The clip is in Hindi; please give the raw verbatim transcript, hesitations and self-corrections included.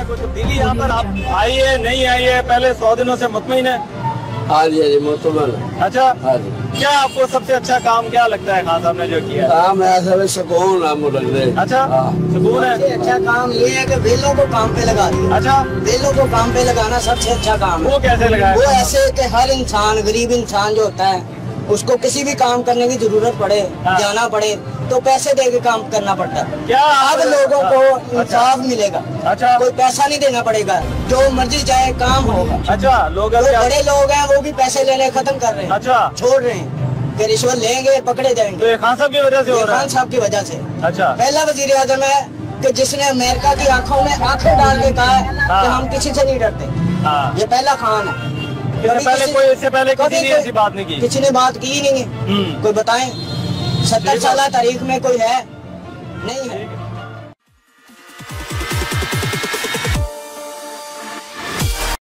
कुछ दिल्ली यहाँ पर आप आई है नहीं आई है, पहले सौ दिनों से मुतमईन है? हाँ जी, हाँ जी, मुतमईन। अच्छा, हाँ जी। क्या आपको सबसे अच्छा काम क्या लगता है खान साहब ने जो किया? काम ऐसा सुकून है मुझे। अच्छा, सुकून है। सबसे अच्छा काम ये है कि बेलों को काम पे लगा दिया। अच्छा, बेलों को काम पे लगाना सबसे अच्छा काम है। वो कैसे लगाया? वो ऐसे कि हर इंसान, गरीब इंसान जो होता है, उसको किसी भी काम करने की जरूरत पड़े, हाँ। जाना पड़े, तो पैसे दे के काम करना पड़ता है। क्या अब लोगों को इंसाफ मिलेगा। अच्छा, कोई पैसा नहीं देना पड़ेगा, जो मर्जी चाहे काम होगा। अच्छा, लोग जो बड़े लोग हैं वो भी पैसे लेने खत्म कर रहे हैं। अच्छा, छोड़ रहे हैं कि रिश्वत लेंगे पकड़े जाएंगे। तो ये खान साहब की वजह से हो रहा है? खान साहब की वजह से। अच्छा, पहला वजीर आजम है कि जिसने अमेरिका की आंखों में आंखें डाल के कहा है कि हम किसी से नहीं डरते। हाँ। ये पहला खान है। इससे पहले कोई इससे पहले किसी ने ऐसी बात नहीं की? किसी ने बात की ही नहीं है। कोई बताएं, सत्तर साल तारीख में कोई है? नहीं है।